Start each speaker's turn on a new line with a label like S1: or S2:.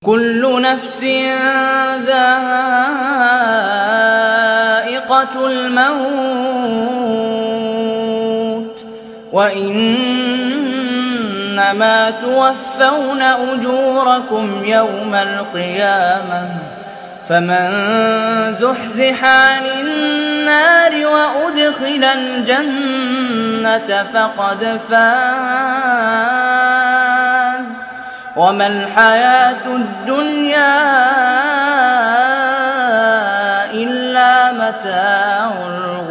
S1: كل نفس ذائقة الموت وإنما توفون أجوركم يوم القيامة فمن زحزح عن النار وأدخل الجنة فقد فاز وما الحياة الدنيا إلا متاع الغرور.